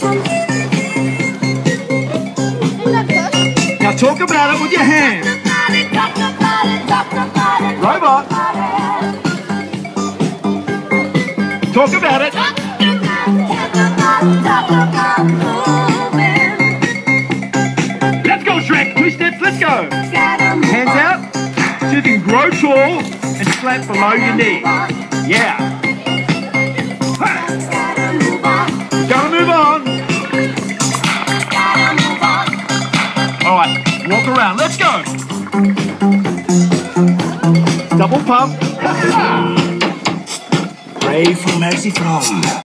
Now talk about it with your hands. Robot. Talk about it. Let's go, Shrek. 2 steps, let's go. Hands out so you can grow tall and slap below your knee. Yeah. Gotta move on. All right, walk around. Let's go. Double pump. Pray for mercy from